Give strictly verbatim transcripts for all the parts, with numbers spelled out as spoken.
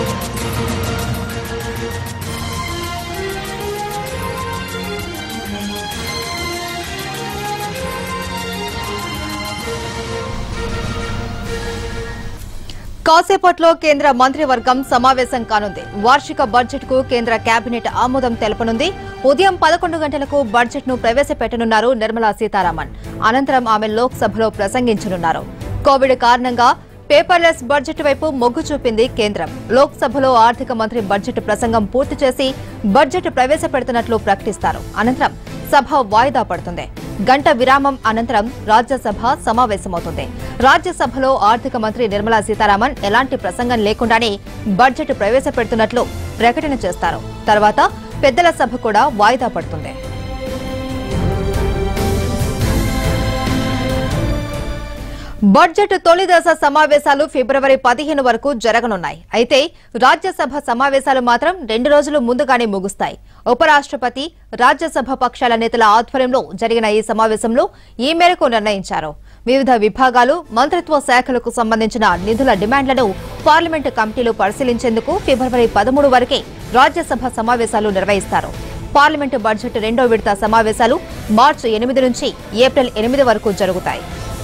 కాసేపట్లో కేంద్ర మంత్రివర్గం సమావేశం కానుంది. వార్షిక బడ్జెట్ కు కేంద్ర కేబినెట్ ఆమోదం తెలపనుంది. ఉదయం పదకొండు గంటలకు బడ్జెట్ ను ప్రవేశపెట్టనున్నారు నిర్మలా సీతారామన్. అనంతరం ఆమె లోక్సభలో ప్రసంగించనున్నారు. కోవిడ్ కారణంగా పేపర్లెస్ బడ్జెట్ వైపు మొగ్గు చూపింది కేంద్రం. లోక్సభలో ఆర్థిక మంత్రి బడ్జెట్ ప్రసంగం పూర్తి చేసి బడ్జెట్ ప్రవేశపెడుతున్నట్లు ప్రకటిస్తారు. అనంతరం సభ వాయిదా పడుతుంది. గంట విరామం అనంతరం రాజ్యసభ సమావేశమవుతుంది. రాజ్యసభలో ఆర్థిక మంత్రి నిర్మలా సీతారామన్ ఎలాంటి ప్రసంగం లేకుండానే బడ్జెట్ ప్రవేశపెడుతున్నట్లు ప్రకటన చేస్తారు. తర్వాత పెద్దల సభ కూడా వాయిదా పడుతుంది. బడ్జెట్ తొలి దశ సమావేశాలు ఫిబ్రవరి పదిహేను వరకు జరగనున్నాయి. అయితే రాజ్యసభ సమావేశాలు మాత్రం రెండు రోజులు ముందుగానే ముగుస్తాయి. ఉపరాష్ట్రపతి, రాజ్యసభ పక్షాల నేతల ఆధ్వర్యంలో జరిగిన ఈ సమావేశంలో ఈ మేరకు నిర్ణయించారు. వివిధ విభాగాలు, మంత్రిత్వ శాఖలకు సంబంధించిన నిధుల డిమాండ్లను పార్లమెంటు కమిటీలు పరిశీలించేందుకు ఫిబ్రవరి పదమూడు వరకే రాజ్యసభ సమావేశాలు నిర్వహిస్తారు. పార్లమెంటు బడ్జెట్ రెండో విడత సమావేశాలు మార్చి ఎనిమిది నుంచి ఏప్రిల్ ఎనిమిది వరకు జరుగుతాయి.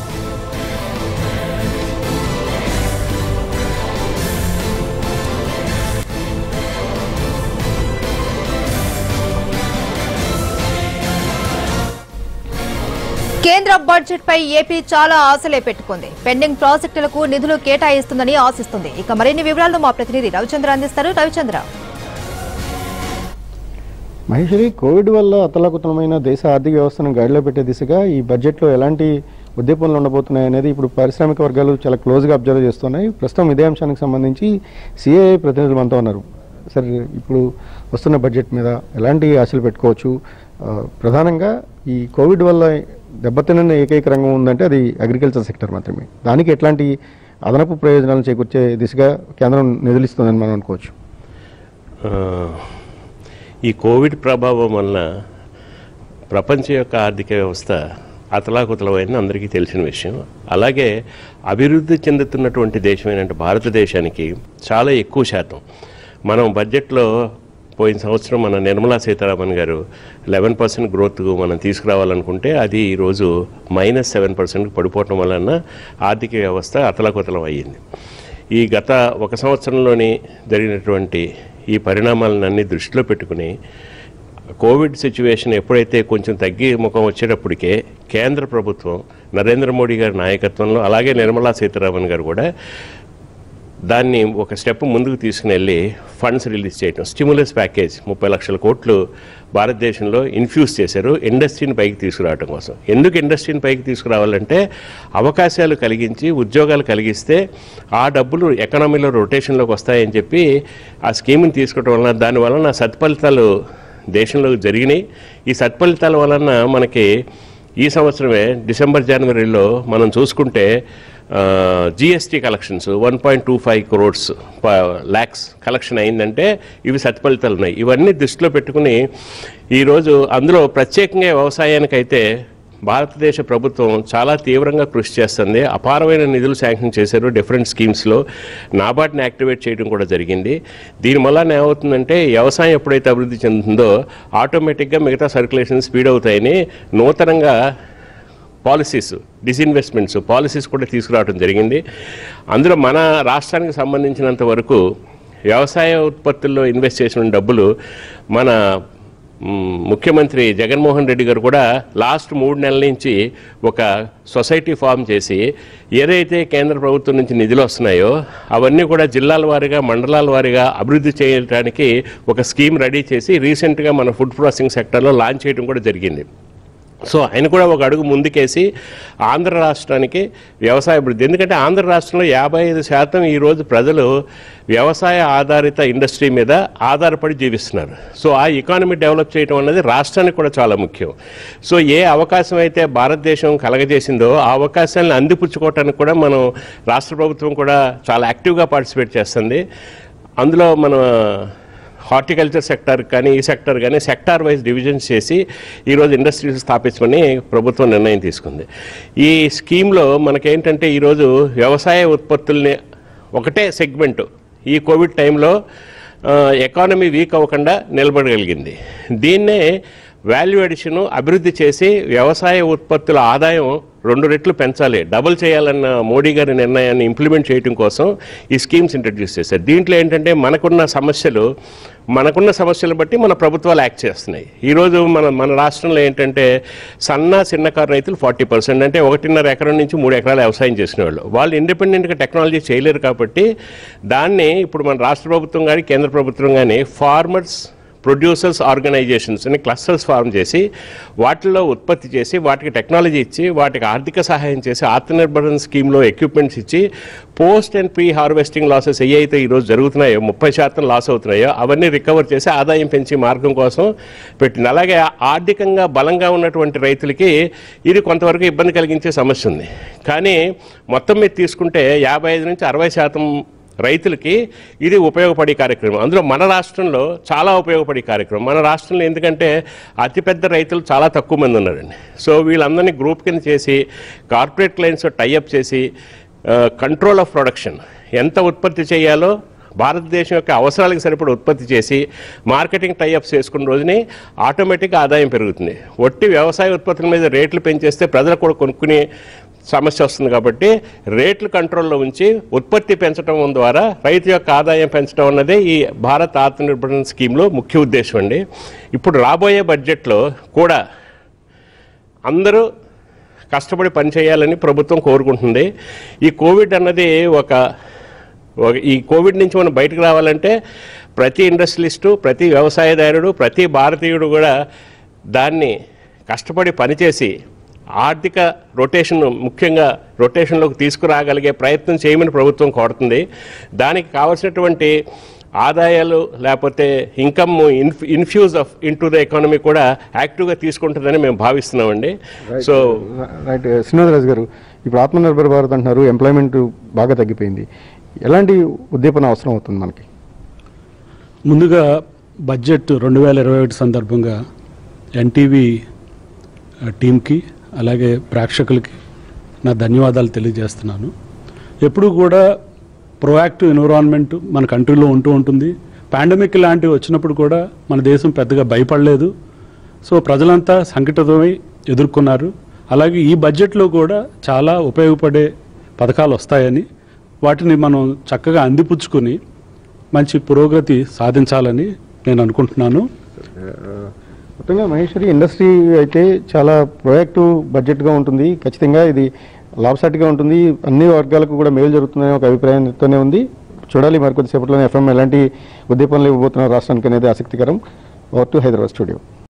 కేంద్ర బడ్జెట్ పై ఏపీ చాలా ఆశలే పెట్టుకుంది. పెండింగ్ ప్రాజెక్టులకు నిధులు కేటాయిస్తుందని ఆశిస్తుంది. ఇక మరిన్ని వివరాలను మా ప్రతినిధి రవిచంద్ర అందిస్తారు. రవిచంద్ర, మహేశ్వరి, కోవిడ్ వల్ల అతలాకుతలమైన దేశ ఆర్థిక వ్యవస్థను గాడిలో పెట్టే దిశగా ఈ బడ్జెట్లో ఎలాంటి ఉద్దీపనలు ఉండబోతున్నాయి అనేది ఇప్పుడు పారిశ్రామిక వర్గాలు చాలా క్లోజ్గా అబ్జర్వ్ చేస్తున్నాయి. ప్రస్తుతం ఇదే అంశానికి సంబంధించి సిఐఐ ప్రతినిధులు మనతో ఉన్నారు. సార్, ఇప్పుడు వస్తున్న బడ్జెట్ మీద ఎలాంటి ఆశలు పెట్టుకోవచ్చు? ప్రధానంగా ఈ కోవిడ్ వల్ల దెబ్బతిన్న ఏకైక రంగం ఉందంటే అది అగ్రికల్చర్ సెక్టర్ మాత్రమే. దానికి ఎట్లాంటి అదనపు ప్రయోజనాలను చేకూర్చే దిశగా కేంద్రం నిధులిస్తుందని మనం అనుకోవచ్చు. ఈ కోవిడ్ ప్రభావం వలన ప్రపంచం యొక్క ఆర్థిక వ్యవస్థ అతలాకుతలమైంది అందరికీ తెలిసిన విషయం. అలాగే అభివృద్ధి చెందుతున్నటువంటి దేశమైనటువంటి భారతదేశానికి చాలా ఎక్కువ శాతం మనం బడ్జెట్లో పోయిన సంవత్సరం మన నిర్మలా సీతారామన్ గారు లెవెన్ పర్సెంట్ గ్రోత్ మనం తీసుకురావాలనుకుంటే అది ఈరోజు మైనస్ సెవెన్ పర్సెంట్కి పడిపోవటం వలన ఆర్థిక వ్యవస్థ అతలాకుతలం అయ్యింది. ఈ గత ఒక సంవత్సరంలోని జరిగినటువంటి ఈ పరిణామాలన్నీ దృష్టిలో పెట్టుకుని కోవిడ్ సిచ్యువేషన్ ఎప్పుడైతే కొంచెం తగ్గి ముఖం వచ్చేటప్పటికే కేంద్ర ప్రభుత్వం నరేంద్ర మోడీ గారి నాయకత్వంలో, అలాగే నిర్మలా సీతారామన్ గారు కూడా దాన్ని ఒక స్టెప్ ముందుకు తీసుకుని వెళ్ళి ఫండ్స్ రిలీజ్ చేయడం, స్టిమ్యులస్ ప్యాకేజ్ ముప్పై లక్షల కోట్లు భారతదేశంలో ఇన్ఫ్యూజ్ చేశారు ఇండస్ట్రీని పైకి తీసుకురావడం కోసం. ఎందుకు ఇండస్ట్రీని పైకి తీసుకురావాలంటే అవకాశాలు కలిగించి ఉద్యోగాలు కలిగిస్తే ఆ డబ్బులు ఎకానమీలో రొటేషన్లోకి వస్తాయని చెప్పి ఆ స్కీమ్ని తీసుకోవడం వలన దానివలన సత్ఫలితాలు దేశంలో జరిగినాయి. ఈ సత్ఫలితాల వలన మనకి ఈ సంవత్సరమే డిసెంబర్ జనవరిలో మనం చూసుకుంటే GST collections one point two five crores lakhs collection అయిందంటే ఇవి సత్ఫలితాలు ఉన్నాయి. ఇవన్నీ దృష్టిలో పెట్టుకుని ఈరోజు అందులో ప్రత్యేకంగా వ్యవసాయానికైతే భారతదేశ ప్రభుత్వం చాలా తీవ్రంగా కృషి చేస్తుంది. అపారమైన నిధులు శాంక్షన్ చేశారు డిఫరెంట్ స్కీమ్స్లో. నాబార్డ్ని యాక్టివేట్ చేయడం కూడా జరిగింది. దీనివల్ల ఏమవుతుందంటే వ్యవసాయం ఎప్పుడైతే అభివృద్ధి చెందుతుందో ఆటోమేటిక్గా మిగతా సర్క్యులేషన్ స్పీడ్ అవుతాయని నూతనంగా పాలసీస్, డిస్ఇన్వెస్ట్మెంట్స్ పాలసీస్ కూడా తీసుకురావడం జరిగింది. అందులో మన రాష్ట్రానికి సంబంధించినంత వరకు వ్యవసాయ ఉత్పత్తుల్లో ఇన్వెస్ట్ చేసిన డబ్బులు మన ముఖ్యమంత్రి జగన్మోహన్ రెడ్డి గారు కూడా లాస్ట్ మూడు నెలల నుంచి ఒక సొసైటీ ఫామ్ చేసి ఏదైతే కేంద్ర ప్రభుత్వం నుంచి నిధులు వస్తున్నాయో అవన్నీ కూడా జిల్లాల వారీగా, మండలాల వారీగా అభివృద్ధి చేయడానికి ఒక స్కీమ్ రెడీ చేసి రీసెంట్గా మన ఫుడ్ ప్రాసెసింగ్ సెక్టర్లో లాంచ్ చేయడం కూడా జరిగింది. సో ఆయన కూడా ఒక అడుగు ముందుకేసి ఆంధ్ర రాష్ట్రానికి వ్యవసాయ అభివృద్ధి, ఎందుకంటే ఆంధ్ర రాష్ట్రంలో యాభై ఐదు శాతం ఈరోజు ప్రజలు వ్యవసాయ ఆధారిత ఇండస్ట్రీ మీద ఆధారపడి జీవిస్తున్నారు. సో ఆ ఎకానమీ డెవలప్ చేయడం అన్నది రాష్ట్రానికి కూడా చాలా ముఖ్యం. సో ఏ అవకాశం అయితే భారతదేశం కలగజేసిందో ఆ అవకాశాలను అందిపుచ్చుకోవటానికి కూడా మనం రాష్ట్ర ప్రభుత్వం కూడా చాలా యాక్టివ్గా పార్టిసిపేట్ చేస్తుంది. అందులో మన హార్టికల్చర్ సెక్టర్ కానీ ఈ సెక్టర్ కానీ సెక్టార్ వైజ్ డివిజన్స్ చేసి ఈరోజు ఇండస్ట్రీస్ స్థాపించమని ప్రభుత్వం నిర్ణయం తీసుకుంది. ఈ స్కీమ్లో మనకేంటంటే ఈరోజు వ్యవసాయ ఉత్పత్తుల్ని ఒకటే సెగ్మెంట్ ఈ కోవిడ్ టైంలో ఎకానమీ వీక్ అవ్వకుండా నిలబడగలిగింది. దీన్నే వాల్యూ అడిషన్ అభివృద్ధి చేసి వ్యవసాయ ఉత్పత్తుల ఆదాయం రెండు రెట్లు పెంచాలి, డబుల్ చేయాలన్న మోడీ గారి నిర్ణయాన్ని ఇంప్లిమెంట్ చేయడం కోసం ఈ స్కీమ్స్ ఇంట్రడ్యూస్ చేశారు. దీంట్లో ఏంటంటే మనకున్న సమస్యలు మనకున్న సమస్యలు బట్టి మన ప్రభుత్వాలు యాక్ట్ చేస్తున్నాయి. ఈరోజు మన మన రాష్ట్రంలో ఏంటంటే సన్న చిన్నకారు రైతులు ఫార్టీ పర్సెంట్ అంటే ఒకటిన్నర ఎకరం నుంచి మూడు ఎకరాలు వ్యవసాయం చేసిన వాళ్ళు వాళ్ళు ఇండిపెండెంట్గా టెక్నాలజీ చేయలేరు. కాబట్టి దాన్ని ఇప్పుడు మన రాష్ట్ర ప్రభుత్వం కానీ కేంద్ర ప్రభుత్వం కానీ ఫార్మర్స్ ప్రొడ్యూసర్స్ ఆర్గనైజేషన్స్ అని క్లస్టర్స్ ఫార్మ్ చేసి వాటిల్లో ఉత్పత్తి చేసి వాటికి టెక్నాలజీ ఇచ్చి వాటికి ఆర్థిక సహాయం చేసి ఆత్మనిర్భర స్కీమ్లో ఎక్విప్మెంట్స్ ఇచ్చి post and pre harvesting losses ఏవైతే ఈరోజు జరుగుతున్నాయో ముప్పై శాతం లాస్ అవుతున్నాయో అవన్నీ రికవర్ చేసి ఆదాయం పెంచి మార్గం కోసం పెట్టింది. అలాగే ఆర్థికంగా బలంగా ఉన్నటువంటి రైతులకి ఇది కొంతవరకు ఇబ్బంది కలిగించే సమస్య ఉంది. కానీ మొత్తం మీద తీసుకుంటే యాభై ఐదు నుంచి అరవై శాతం రైతులకి ఇది ఉపయోగపడే కార్యక్రమం. అందులో మన రాష్ట్రంలో చాలా ఉపయోగపడే కార్యక్రమం. మన రాష్ట్రంలో ఎందుకంటే అతిపెద్ద రైతులు చాలా తక్కువ మంది ఉన్నారండి. సో వీళ్ళందరినీ గ్రూప్ కింద చేసి కార్పొరేట్ క్లయింట్స్ టైఅప్ చేసి కంట్రోల్ ఆఫ్ ప్రొడక్షన్ ఎంత ఉత్పత్తి చేయాలో భారతదేశం యొక్క అవసరాలకు సరిపడ ఉత్పత్తి చేసి మార్కెటింగ్ టైఅప్స్ చేసుకున్న రోజుని ఆటోమేటిక్గా ఆదాయం పెరుగుతుంది. ఒట్టి వ్యవసాయ ఉత్పత్తుల మీద రేట్లు పెంచేస్తే ప్రజలు కూడా కొనుక్కునే సమస్య వస్తుంది. కాబట్టి రేట్లు కంట్రోల్లో ఉంచి ఉత్పత్తి పెంచడం ద్వారా రైతు యొక్క ఆదాయం పెంచడం అన్నదే ఈ భారత్ ఆత్మనిర్భర స్కీమ్లో ముఖ్య ఉద్దేశం అండి. ఇప్పుడు రాబోయే బడ్జెట్లో కూడా అందరూ కష్టపడి పనిచేయాలని ప్రభుత్వం కోరుకుంటుంది. ఈ కోవిడ్ అన్నది ఒక ఈ కోవిడ్ నుంచి మనం బయటకు రావాలంటే ప్రతి ఇండస్ట్రియలిస్టు, ప్రతి వ్యవసాయదారుడు, ప్రతి భారతీయుడు కూడా దాన్ని కష్టపడి పనిచేసి ఆర్థిక రొటేషన్ ముఖ్యంగా రొటేషన్లోకి తీసుకురాగలిగే ప్రయత్నం చేయమని ప్రభుత్వం కోరుతుంది. దానికి కావాల్సినటువంటి ఆదాయాలు లేకపోతే ఇన్కమ్ ఇన్ఫ్ infuse of into the economy కూడా యాక్టివ్గా తీసుకుంటుందని మేము భావిస్తున్నామండి. సో రైట్ శ్రీనివాసరాజు గారు, ఇప్పుడు ఆత్మనిర్భర్ భారత్ అంటున్నారు, ఎంప్లాయ్మెంట్ బాగా తగ్గిపోయింది. ఎలాంటి ఉద్దీపన అవసరం అవుతుంది మనకి? ముందుగా బడ్జెట్ రెండు వేల ఇరవై ఒకటి సందర్భంగా ఎన్టీవీ టీంకి అలాగే ప్రేక్షకులకి నా ధన్యవాదాలు తెలియజేస్తున్నాను. ఎప్పుడు కూడా ప్రొయాక్టివ్ ఎన్విరాన్మెంట్ మన కంట్రీలో ఉంటూ ఉంటుంది. పాండమిక్ లాంటివి వచ్చినప్పుడు కూడా మన దేశం పెద్దగా భయపడలేదు. సో ప్రజలంతా సంఘటితమై ఎదుర్కొన్నారు. అలాగే ఈ బడ్జెట్లో కూడా చాలా ఉపయోగపడే పథకాలు వస్తాయని వాటిని మనం చక్కగా అందిపుచ్చుకొని మంచి పురోగతి సాధించాలని నేను అనుకుంటున్నాను. మొత్తంగా మహేశ్వరి ఇండస్ట్రీ అయితే చాలా ప్రొయాక్టివ్ బడ్జెట్గా ఉంటుంది. ఖచ్చితంగా ఇది లాభసాటిగా ఉంటుంది. అన్ని వర్గాలకు కూడా మేలు జరుగుతుందనే ఒక అభిప్రాయంతోనే ఉంది. చూడాలి మరికొద్దిసేపట్లోనే ఎఫ్ఎం ఎలాంటి ఉద్దీపనలు ఇవ్వబోతున్నారు రాష్ట్రానికి అనేది ఆసక్తికరం. Over to Hyderabad studio.